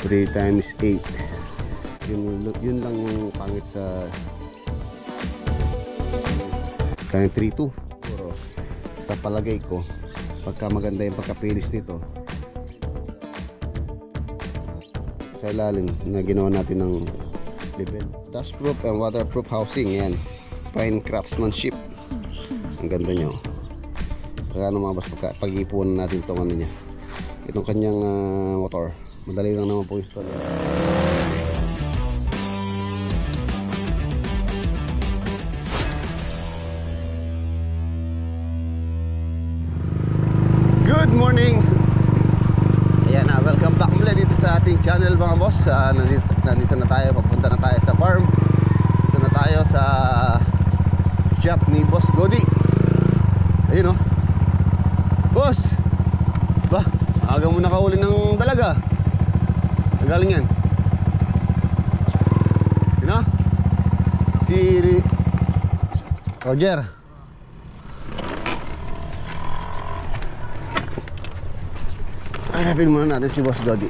3 times 8. Yun lang yung pangit sa kaya 3-2. Pero sa palagay ko, pagka maganda yung pagkapilis nito sa ilalim na ginawa natin ng level, dustproof and waterproof housing. Yan, fine craftsmanship. Ang ganda nyo. Kaya mga boss, pag-ipunan natin itong ano niya, itong kanyang motor. Madali lang naman po install. Good morning. Ayan na, welcome back mula dito sa ating channel mga boss. Nandito na tayo, papunta na tayo sa farm. Dito na tayo sa shop ni Boss Godi. Ayun o, boss, ba, aga mo nakahuli ng dalaga. Galing yan. Sino? Si Roger. Hanapin muna natin si Boss Godi.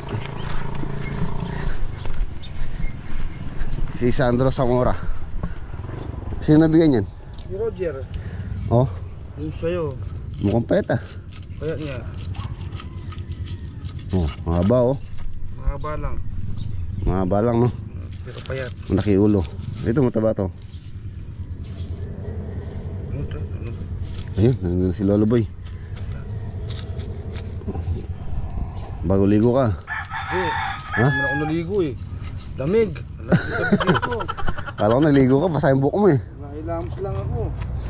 Si Sandro Zamora. Sino nabigyan yan? Si Roger. Oh, Yung sa'yo. mukhang peta. Kaya niya. Oh, mahaba oh. Mahaba lang. Mahaba lang no. Pero payat. Malaki ulo. Ito mataba to. Ano to? Ano? Ayun, nandun si Lolo Boy. Bago ligo ka. Eh, Ha? naman ako naligo eh. Lamig. Lamig ko. Kala ko naligo ka, basa yung buhok mo eh. Nailamos lang ako.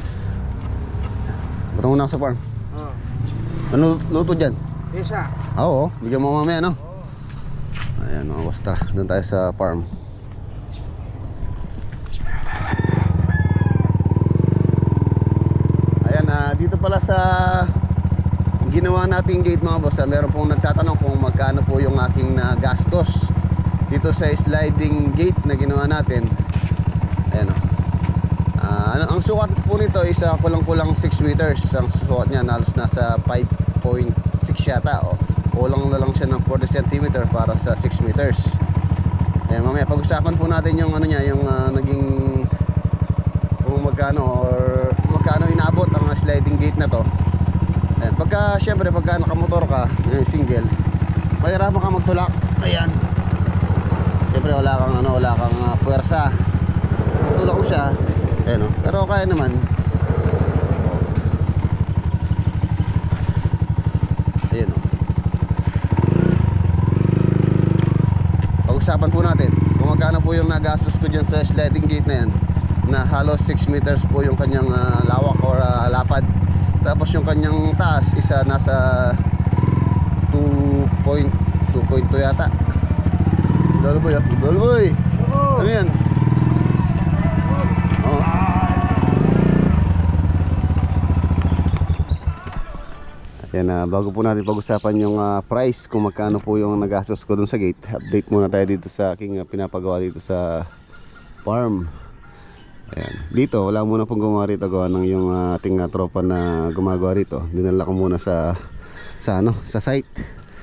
Ba't mo na ako sa farm? Ah. Ano luto dyan? Esa. Oo, bigyan mo mamaya no? Ayan mga boss, tara, doon tayo sa farm. Ayan, dito pala sa ginawa nating gate mga boss, meron pong nagtatanong kung magkano po yung aking gastos dito sa sliding gate na ginawa natin. Ayan o. Ang sukat po nito is kulang-kulang 6 meters. Ang sukat niya halos nasa 5.6 yata o. Kulang na lang siya ng 40 cm para sa 6 meters. Ayan, mamaya pag-usapan po natin yung ano niya, yung naging kung magkano or magkano inabot ang sliding gate na to. Ayan, syempre pagka nakamotor ka, single, mahirapan ka magtulak. Ayan. Syempre wala kang puwersa. Tulak mo siya. Ayan, no? Pero kaya naman. Ayan, no? Pag-usapan po natin kung magkano po yung nagastos ko dyan sa sliding gate na yan, na halos 6 meters po yung kanyang lawak or lapad. Tapos yung kanyang taas isa nasa 2.2 yata. Lolo Boy, Lolo Boy. Ano yan? Oh. Ayan, bago po natin pag-usapan yung price, kung magkano po yung nagastos ko dun sa gate, update muna tayo dito sa aking pinapagawa dito sa farm. Ayan. Dito wala muna pong gumawa rito, gawa ng yung ating tropa na gumagawa rito. Dinala ko muna sa site.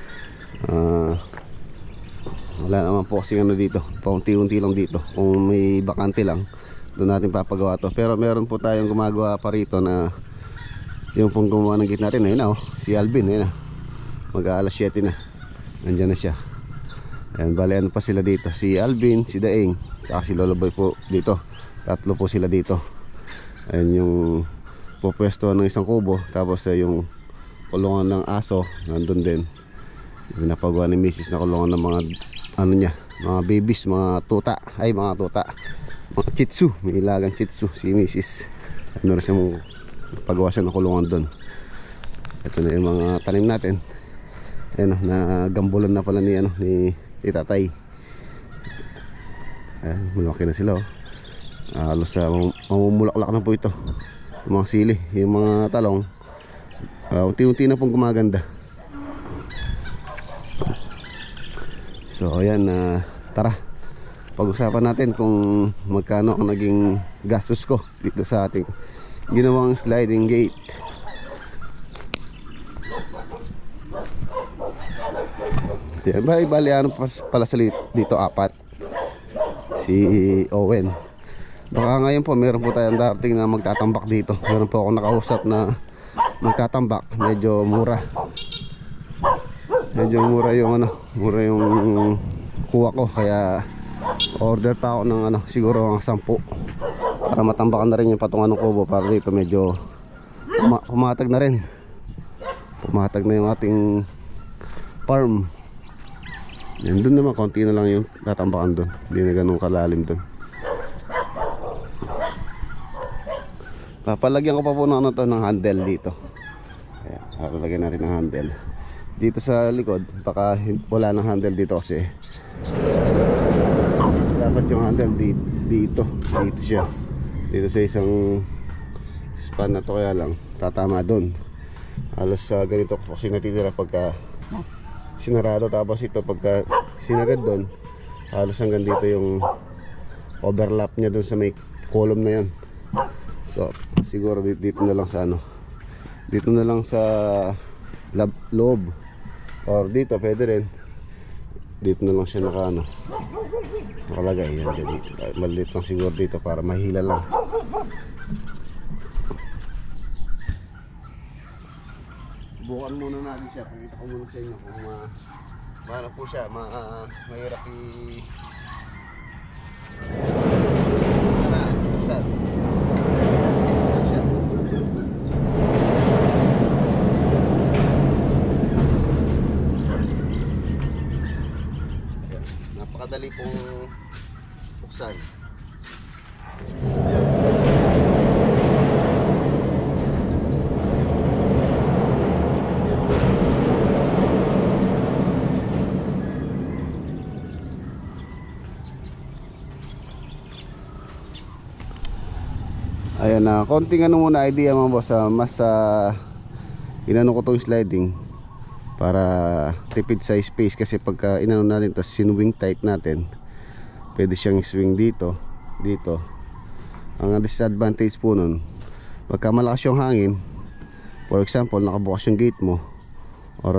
Wala naman po kasi dito, paunti-unti lang dito. Kung may bakante lang, doon natin papagawa to. Pero meron po tayong gumagawa pa rito na yung pong gumawa ng gate natin. Ayun na oh, si Alvin, ayun na. Mag-aalas 7 na. Nandiyan na siya. Ayan, bali ano pa sila dito, si Alvin, si Daing, saka si Lolo Boy po dito. Tatlo po sila dito. Ayan yung pupwesto ng isang kubo. Tapos yung kulungan ng aso nandun din. Yung napagawa ni Mrs. na kulungan ng mga ano niya, mga babies, mga tuta. Ay mga tuta, mga chitsu. May ilagang chitsu si Mrs. Meron siyang pagawa siya ng kulungan dun. Ito na yung mga tanim natin. Ayan o, nagambulan na pala ni tatay. Ayan, malaki na sila o. Halos mamumulaklak na po ito. Yung mga sili, yung mga talong, unti-unti na pong gumaganda. So ayan, tara, pag-usapan natin kung magkano ang naging gastos ko dito sa ating ginawang sliding gate. Yan, bali ano pala sa dito, 4. Si Owen. Baka ngayon po meron po tayong darating na magtatambak dito. Meron po ako nakausap na magtatambak. Medyo mura. Medyo mura yung ano, mura yung kuha ko. Kaya order pa ako ng ano, siguro ang 10 para matambakan na rin yung patungan ng kubo. Para dito medyo pumatag na rin. Pumatag na yung ating farm. Yan, doon naman konti na lang yung tatambakan doon. Hindi na ganun kalalim doon. Papalagyan ko pa po ng ano to, ng handle dito. Ayan, papalagyan natin ng handle dito sa likod. Baka wala ng handle dito kasi dapat yung handle dito siya, dito sa isang span na to. Kaya lang tatama doon. Halos ganito kasi natitira pagka sinarado. Tapos ito pagka sinagad doon, halos hanggang dito yung overlap niya doon sa may column na yan. So siguro dito na lang sa ano, dito na lang sa loob, or dito pwede rin. Dito na lang siya nakalagay. Yan, dito maliit lang siguro dito para mahila lang. Subukan muna natin siya. Pakita ko muna sa inyo kung paano po siya. Mahirap saan siya. Napakadali pong buksan. Ayan na, konting ano muna idea mga boss. Mas inano ko tong sliding para tipid sa space. Kasi pagka inano natin to, sinwing type natin, pwede siyang swing dito, dito. Ang disadvantage po nun, pagka malakas yung hangin, for example nakabukas yung gate mo, or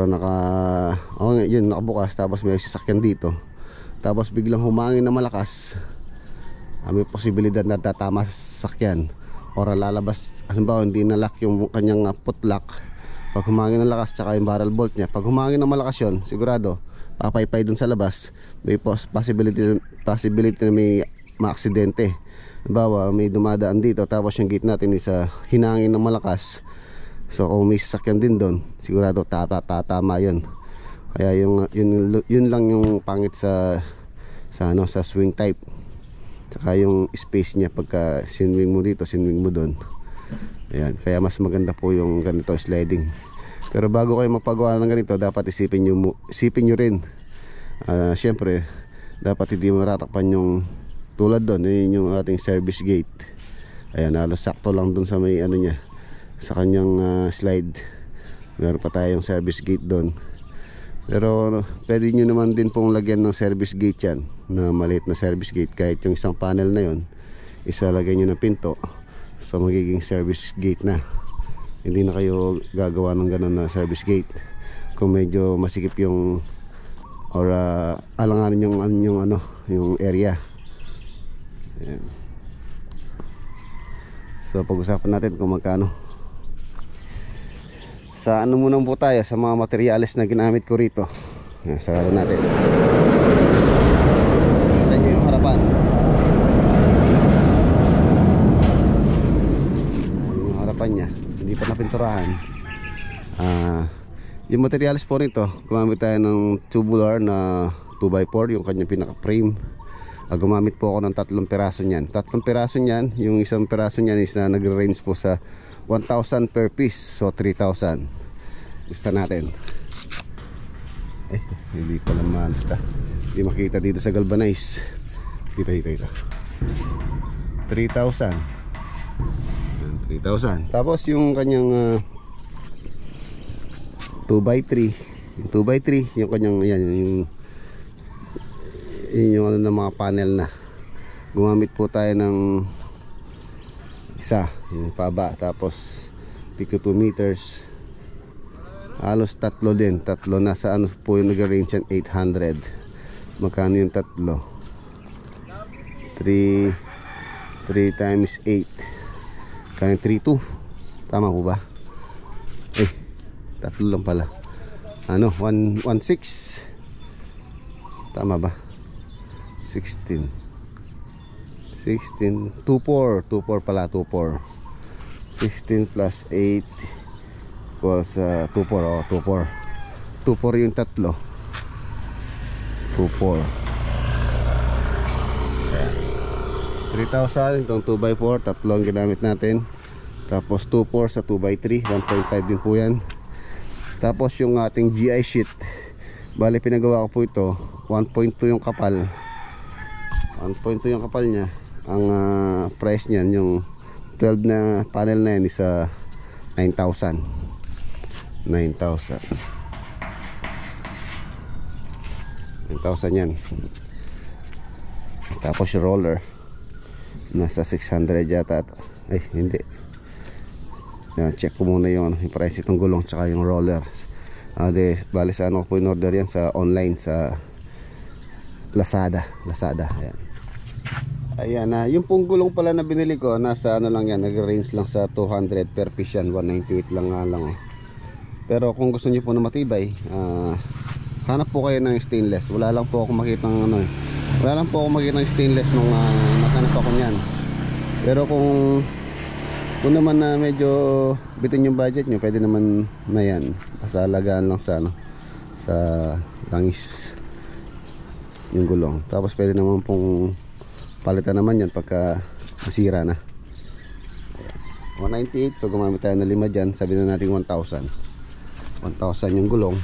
yun nakabukas, tapos may sasakyan dito, tapos biglang humangin na malakas, may posibilidad na tatama sa sasakyan. Or lalabas, halimbawa hindi na-lock yung kanyang putlock. Pag humangin ng lakas, tsaka yung barrel bolt niya, pag humangin ng malakas yun, sigurado papaypay dun sa labas. May possibility na may maaksidente. Halimbawa may dumadaan dito, tapos yung gate natin is hinangin ng malakas. So kung may sasakyan din dun, sigurado tatama yun. Kaya yun lang yung pangit sa swing type. Saka yung space niya pagka sinwing mo dito, sinwing mo doon. Ayan, kaya mas maganda po yung ganito sliding. Pero bago kayo magpagawa ng ganito, dapat isipin nyo rin. Siyempre, dapat hindi maratakpan yung tulad doon, yun yung ating service gate. Ayan, halos sakto lang doon sa may ano niya, sa kanyang slide. Meron pa tayong service gate doon. Pero pwede nyo naman din pong lagyan ng service gate yan, na maliit na service gate. Kahit yung isang panel na yon, isalagay nyo ng pinto, so magiging service gate na. Hindi na kayo gagawa ng ganun na service gate kung medyo masikip yung or alanganin yung area. Ayan. So pag-usapan natin kung magkano. Sa ano muna po tayo, sa mga materyales na ginamit ko rito. Sa natin. Ito yung harapan. Yung harapan niya, hindi pa napinturahan. Yung materyales po nito, gumamit tayo ng tubular na 2x4, yung kanyang pinaka frame. Gumamit po ako ng 3 piraso niyan. 3 piraso niyan, yung isang piraso niyan is na nagre-range po sa 1,000 per piece, so 3,000. Lista natin. Hindi pala malista. Hindi makita dito sa galvanize. Dito 3,000. 3,000. Tapos yung kanyang 2x3, yung 2x3, yung kanyang yan, yung ano ng mga panel na. Gumamit po tayo ng isa, yung paba, tapos pico 2 meters. Halos tatlo din. Tatlo nasa ano po yung nag-range yan, 800. Magkano yung tatlo? 3 times 8. Kaya 3.2. Tama po ba? Tatlo lang pala. Ano? 1.6. Tama ba? 16. 2.4 pala. 2.4. 16 plus 8 equals 2.4. 2.4. 2.4 yung tatlo. 2.4. 3,000 itong 2x4. Tatlo ang ginamit natin. Tapos 2.4 sa 2x3. 1.5 din po yan. Tapos yung ating GI sheet, bali pinagawa ko po ito 1.2 yung kapal. 1.2 yung kapal nya. Ang price nyan, yung 12 na panel na yan is 9,000. 9,000 yan. Tapos yung roller nasa 600 yata. Ay hindi, yan, check ko muna yung price itong gulong tsaka yung roller. Bali sa ano po in order yan sa online sa Lazada. Ayan, yung pong gulong pala na binili ko, nasa ano lang yan, nag-range lang sa 200 per piece yan. 198 lang nga lang. Pero kung gusto niyo po na matibay, hanap po kayo ng stainless. Wala lang po ako makita ng ano Wala lang po ako makita ng stainless nung nakanap ako niyan. Pero kung naman na medyo bitin yung budget nyo, pwede naman na yan. Basta alagaan lang sa sa langis yung gulong. Tapos pwede naman pong palitan naman yan pagka masira na. 198, so gumamit tayo na 5 dyan. Sabi na natin 1,000 yung gulong.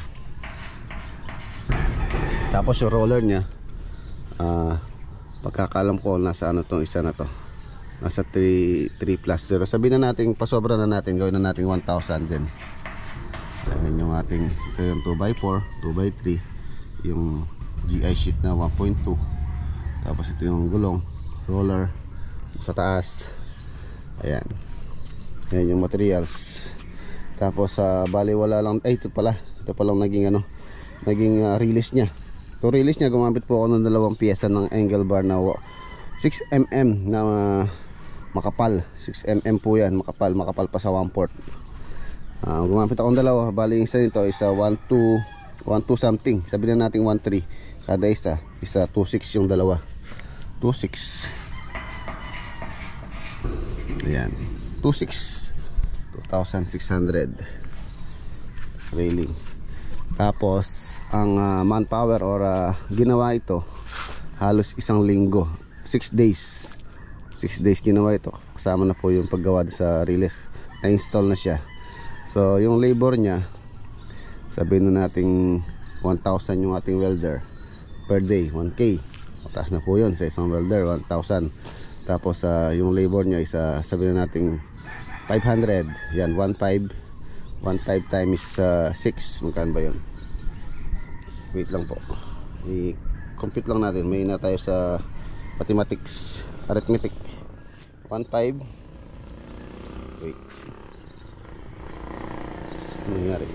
Tapos yung roller nya, pagkakalam ko nasa ano tong isa na to, nasa 3 plus 0. Sabihin na natin pasobra na natin, gawin na natin 1,000 din. Ayan yung ating, ito yung 2x4 2x3, yung GI sheet na 1.2. Tapos ito yung gulong, roller sa taas. Ayan yung materials. Tapos bali wala lang, ito palang naging release nya. Ito release nya, gumamit po ako ng dalawang piyesa ng angle bar na 6mm na makapal. 6mm po yan, makapal pa sa 1/4. Gumamit ako ng dalawa. Bali isa nito isa 1.2 something. Sabihin na natin 1.3 kada isa 2.6 yung dalawa. 2.6. Ayan, 2.6, 2,600 railing. Tapos ang manpower or ginawa ito halos isang linggo, 6 days ginawa ito. Kasama na po yung paggawa sa release, na-install na siya. So yung labor nya, sabihin na natin 1,000 yung ating welder per day, 1K. Mataas na po yun sa isang welder, 1,000. Tapos yung labor nya isa, sabihin na natin 500. Yan, 1.5 times 6, magkano ba yun? Wait lang po, i-compute lang natin. May na tayo sa mathematics, arithmetic. 1.5, wait, ano nangyari?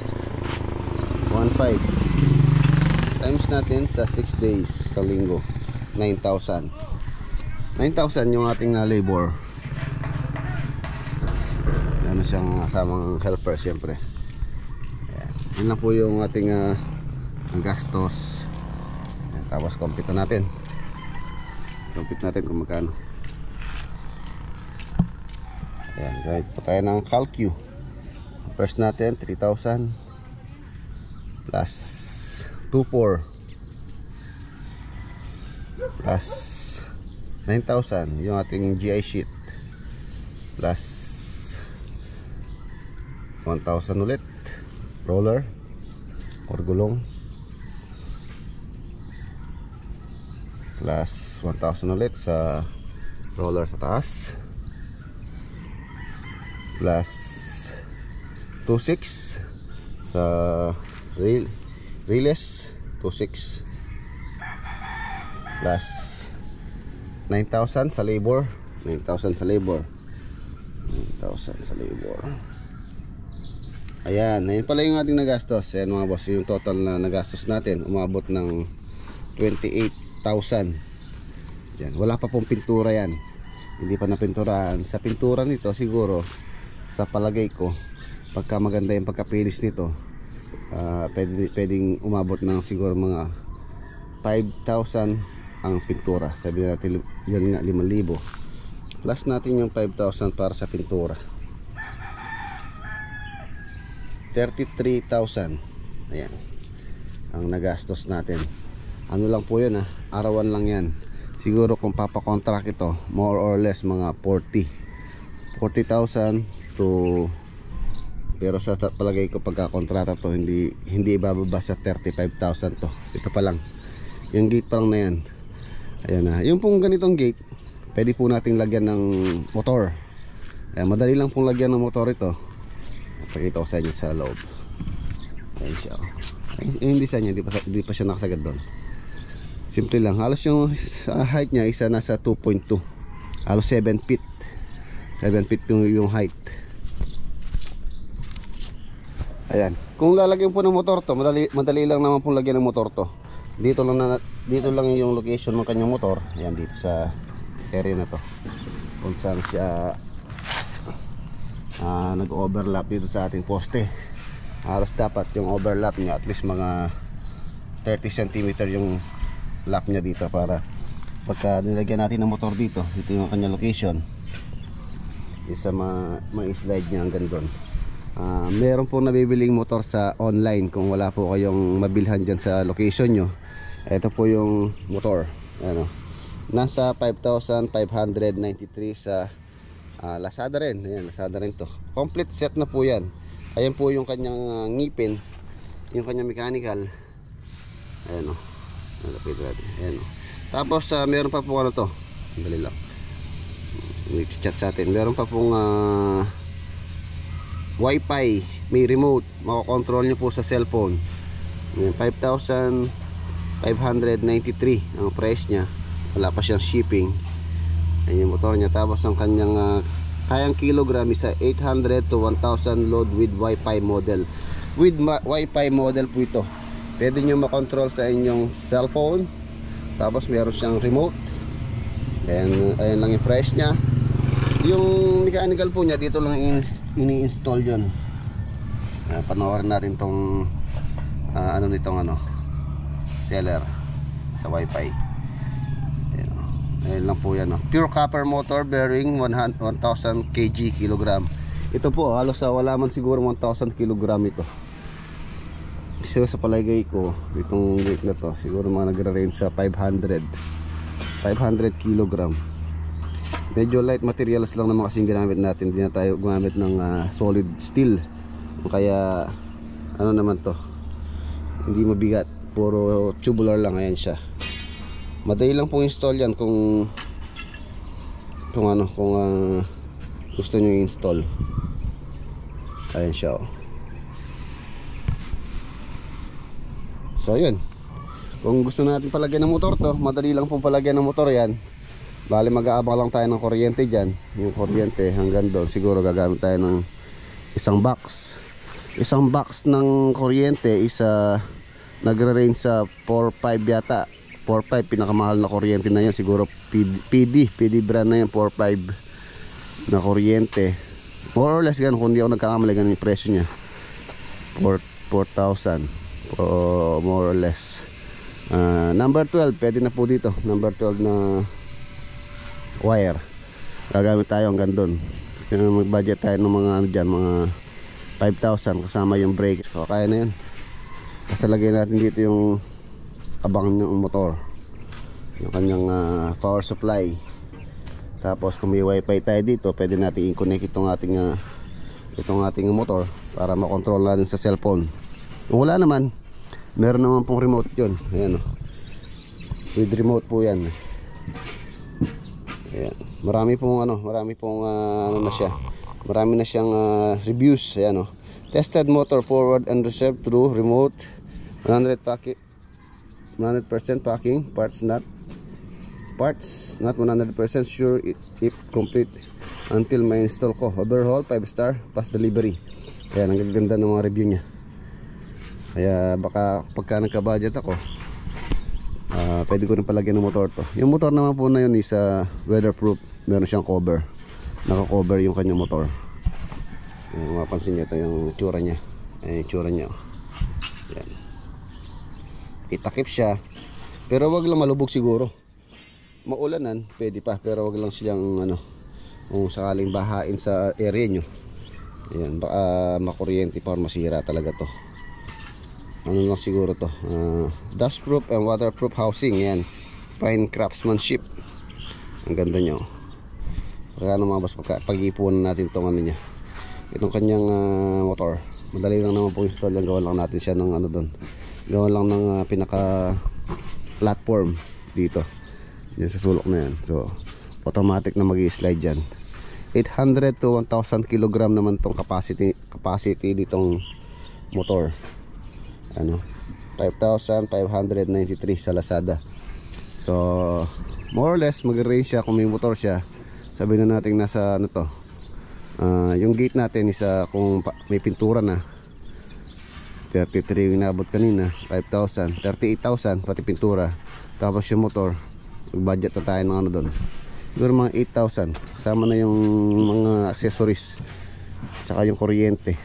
1.5 times natin sa 6 days sa linggo, 9,000 yung ating labor. Ano siyang kasamang helper siyempre. Ayan. Yun lang po yung ating ang gastos. Ayan. Tapos compute natin kung magkano. Ayan, right po tayo ng calcu. First natin 3,000 plus 2.4 plus 9,000 yung ating GI sheet plus 1,000 ulit roller or gulong plus 1,000 ulit sa roller sa taas plus 2.6 sa release 2.6 plus 9,000 sa labor, 9,000 sa labor. Ayan, ayun pala yung ating nagastos. Ayan mga boss, yung total na nagastos natin umabot ng 28,000. Yan, wala pa pong pintura yan. Hindi pa napinturahan. Sa pintura nito siguro, sa palagay ko, pagka maganda yung pagka-finish nito, pwedeng umabot ng siguro mga 5,000 ang pintura. Sabihin natin yun nga 5,000. Plus natin yung 5,000 para sa pintura. 33,000. Ayan ang nagastos natin. Ano lang po yun, arawan lang yan. Siguro kung papakontract ito, more or less mga 40,000 to, pero sa palagay ko pagkakontrata to, hindi ibababa sa 35,000 to. Ito pa lang, yung gate pa lang na yan. Ayan na, yung pong ganitong gate pwede po nating lagyan ng motor. Ayan, madali lang pong lagyan ng motor ito. Pakita ko sa inyo sa loob. Ayan siya. Yung design niya, hindi pa siya nakasagad doon. Simple lang. Halos yung height niya isa nasa 2.2. Halos 7 feet. 7 feet yung height. Ayan. Kung lalagyan po ng motor to, madali lang naman pong lagyan ng motor to. Dito lang yung location ng kanyang motor. Ayan, dito sa area na to. Kung saan siya nag-overlap dito sa ating poste. Halos dapat yung overlap niya at least mga 30 cm yung lap niya dito, para pagka nilagyan natin ng motor dito, ito yung kanyang location, isa ma-slide niya hanggang doon. Meron po nabibiling motor sa online. Kung wala po kayong mabilhan dyan sa location nyo, ito po yung motor. Ano, nasa 5,593 sa Lazada rin. Ayan, Lazada rin to. Complete set na po yan. Ayan po yung kanyang ngipin, yung kanyang mechanical. Ayan o, nalapit natin. Ayan o. Tapos meron pa po ano to, dali lang, may chat sa atin. Meron pa pong Wi-Fi, may remote, makakontrol nyo po sa cellphone. 5,593 ang price nya, wala pa siyang shipping. Ayan yung motor niya. Tapos ang kanyang kayang kilogram is 800 to 1,000 load with Wi-Fi model. With Wi-Fi model po ito. Pwede nyo makontrol sa inyong cellphone. Tapos meron siyang remote. Ayan lang yung price nya. Yung mechanical po niya, dito lang ini-install yun. Panoorin natin tong ano nitong seller sa Wi-Fi. Ayan lang po yan. Pure copper motor bearing 1,000 kg kilogram. Ito po halos wala man siguro 1,000 kilogram ito. So sa palagay ko, itong weight na to siguro mga nagra-range sa 500 kilogram. Medyo light materials lang naman kasing ginamit natin. Hindi na tayo gumamit ng solid steel. Kaya ano naman to, hindi mabigat, puro tubular lang. Ayan siya. Madali lang pong install yan kung gusto nyo i-install. Ayan siya oh. So yun, kung gusto natin palagyan ng motor to, madali lang pong palagyan ng motor yan. Bali mag-aabang lang tayo ng kuryente dyan. Yung kuryente hanggang doon, siguro gagamit tayo ng isang box ng kuryente. Nagre-range sa 4.5 yata. 4.5 pinakamahal na kuryente na yun. Siguro PD brand na yun, 4.5 na kuryente. More or less ganun, kung di ako nagkakamali, ganun yung presyo nya, 4,000 more or less. Number 12 pwede na po dito. Number 12 na wire, gagamit tayo hanggang doon. Mag budget tayo ng mga mga 5,000 kasama yung brake. So kaya na yun. Basta lagyan natin dito yung abang ng motor, yung kanyang power supply. Tapos kung may wifi tayo dito, pwede natin i-connect itong ating motor para makontrol natin sa cellphone. Kung wala naman, meron naman pong remote yun. Ayan o, with remote po yan. Ayan. Marami pong ano na siya, marami na siyang reviews. Ayan o, tested motor forward and reserve through remote, 100% packing, parts not Parts, not 100% sure if complete until may install ko. Overhaul, 5 star, pass delivery. Ayan, ang ganda ng mga review niya. Kaya baka pagka nagka-budget ako, pwede ko rin palagyan ng motor to. Yung motor naman po na yun is weatherproof. Meron siyang cover, naka-cover yung kanyang motor. Ayan, mapansin nyo ito yung tsura niya. Ayan yung tsura niya. Ayan. Itakip siya, pero wag lang malubog siguro. Maulanan, pwede pa, pero wag lang siyang kung sakaling bahain sa area nyo. Ayan, baka makuryente pa or masira talaga to. Ano lang siguro to, dustproof and waterproof housing. Ayan, fine craftsmanship. Ang ganda nyo. Baka mga boss, pag-iipunan natin itong niya, itong kanyang motor. Madali lang naman po install yan. Gawan lang natin siya ng doon. Gawan lang ng pinaka platform dito. Yan sa sulok na yan. So automatic na mag-i-slide dyan. 800 to 1,000 kg naman tong capacity ditong motor. 5,593 sa Lazada. So more or less mag-range siya kung may motor siya. Sabihin na natin nasa yung gate natin is kung may pintura na 33 yung inabot kanina, 5,000, 38,000 pati pintura. Tapos yung motor, budget na tayo ng doon, siguro mga 8,000, kasama na yung mga accessories tsaka yung kuryente.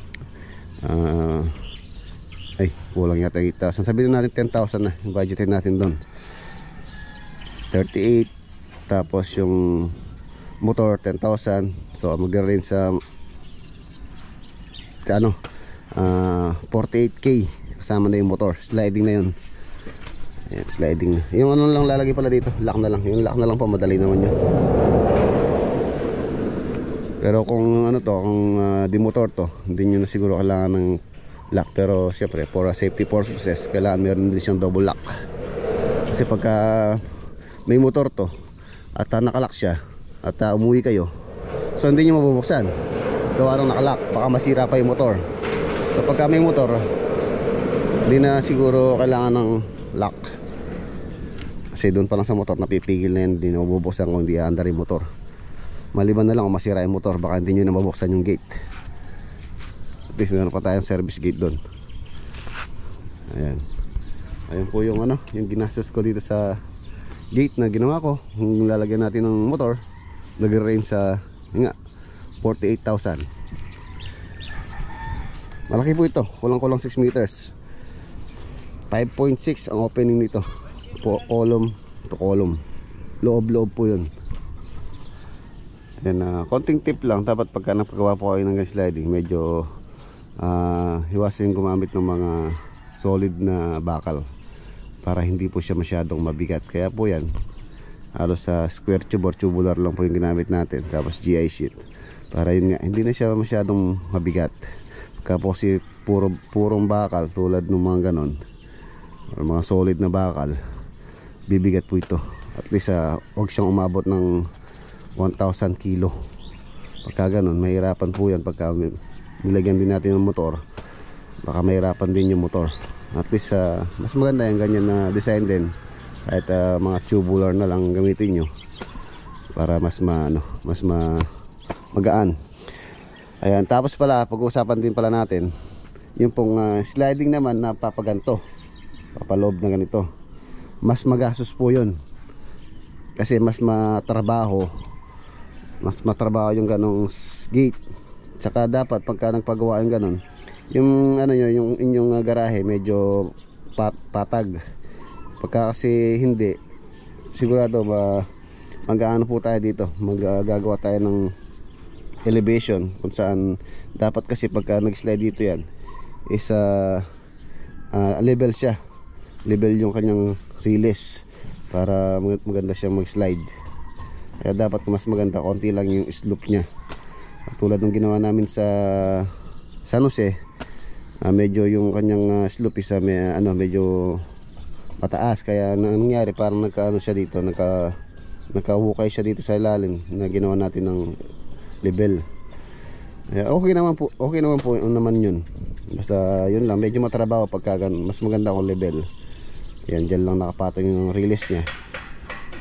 Kulang yata 8,000. Sabihin na natin 10,000 na yung budgetin natin doon. 38, tapos yung motor 10,000. So mag-range sa 48k kasama na yung motor. Sliding na yun. Ayan, sliding na. Yung lang lalagay pala dito, lock na lang. Yung lock na lang po, madali naman yun. Pero kung kung di motor to, hindi nyo na siguro kailangan ng lock. Pero syempre for safety purposes, kailangan meron din siyang double lock. Kasi pagka may motor to at nakalock siya at umuwi kayo, so hindi nyo mabubuksan, gawa ng nakalock, baka masira pa yung motor. So pagka may motor, hindi na siguro kailangan ng lock, kasi doon pa lang sa motor napipigil na yan. Hindi na mabubuksan kung hindi aandar yung motor. Maliban na lang kung masira yung motor, baka hindi nyo na mabuksan yung gate. At least meron pa tayong service gate doon. Ayan, ayun po yung yung ginastos ko dito sa gate na ginawa ko. Kung lalagyan natin ng motor, nag-range sa 48,000. Malaki po ito, kulang-kulang 6 meters. 5.6 ang opening nito po, column to column. Loob-loob po yun. Yan, konting tip lang, dapat pagka napagawa po kayo ng sliding, medyo hiwasin gumamit ng mga solid na bakal para hindi po siya masyadong mabigat. Kaya po yan, halos sa square tube or tubular lang po yung ginamit natin, tapos GI sheet, para yun nga, hindi na siya masyadong mabigat. Kasi purong bakal tulad ng mga ganon or mga solid na bakal, bibigat po ito. At least huwag siyang umabot ng 1,000 kilo. Pagka ganon, mahirapan po yan. Pagka nilagyan din natin ng motor, baka mahirapan din yung motor. At least mas maganda yung ganyan na design din, kahit mga tubular na lang gamitin nyo para mas magaan. Ayan, tapos pala pag-uusapan din pala natin yung pong sliding naman na papaganto, papaloob na ganito. Mas magastos po yun, kasi mas matrabaho yung ganong gate. Tsaka dapat pagka nagpagawa yung ganon, yung yung inyong garahe medyo patag. Pagka kasi hindi, sigurado mag-aano po tayo dito, gagawa tayo ng elevation kung saan dapat, kasi pagka nag-slide dito yan is level siya, level yung kanyang release para maganda siyang mag-slide. Kaya dapat mas maganda, konti lang yung slope nya. Tulad ng ginawa namin sa San Jose, medyo yung kanyang slope is medyo mataas. Kaya nangyari parang nagkaano siya dito, nakahukay siya dito sa ilalim na ginawa natin ng level. Okay naman po naman yun. Basta yun lang, medyo matrabaho pagka ganun. Mas maganda kung level. Yan, dyan lang nakapatong yung release nya.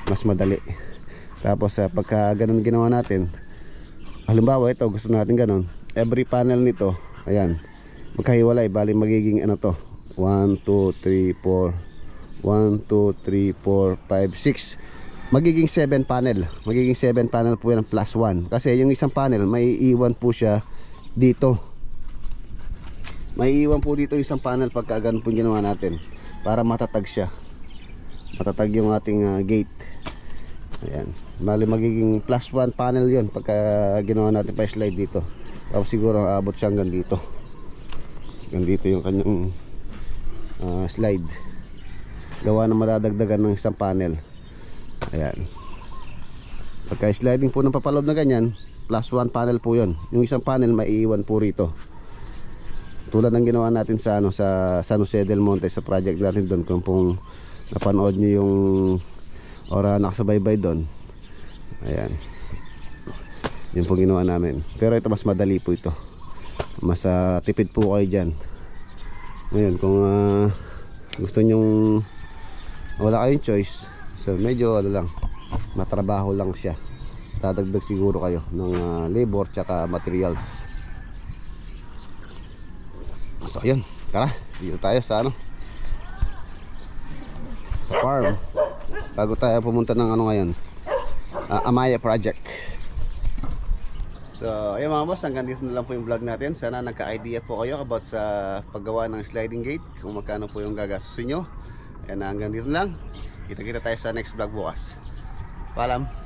mas madali. Tapos pagka ganun ginawa natin, halimbawa ito gusto natin ganun, every panel nito, ayan, magkahiwalay, bali magiging ano to, 1, 2, 3, 4, 1, 2, 3, 4, 5, 6, magiging 7 panel. Magiging 7 panel po yan plus 1. Kasi yung isang panel may iwan po siya dito. May iwan po dito isang panel pagka ganun po ginawa natin, para matatag siya, matatag yung ating gate. Ayan, bali magiging plus 1 panel yon pagka ginawa natin pa slide dito. Tapos siguro aabot siya hanggang dito. Hanggang dito yung kanyang slide, gawa na madadagdagan ng isang panel. Ayan, pagka sliding po ng papalob na ganyan, plus 1 panel po yon. Yung isang panel maiiwan po rito, tulad ng ginawa natin sa sa San Jose del Monte, sa project natin doon. Kung pong napanood nyo yung ora nakasabaybay doon, ayan, yun po ginawa namin. Pero ito mas madali po ito, mas tipid po kayo dyan. Ngayon kung gusto nyong wala kayong choice, so medyo ano lang, matrabaho lang siya, dadagdag siguro kayo ng labor tsaka materials. So yun, tara, dito tayo sa sa farm, bago tayo pumunta ng ngayon, Amaya project. So ayun mga boss, hanggang dito na lang po yung vlog natin. Sana nagka-idea po kayo about sa paggawa ng sliding gate, kung magkano po yung gagastusin nyo. And hanggang dito na lang, kita-kita tayo sa next vlog bukas. Paalam.